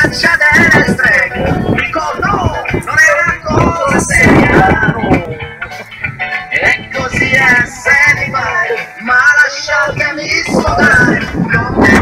caccia delle streghe. Dico no, non è una cosa seria. E così è se ne va, ma lasciatemi sfogare, non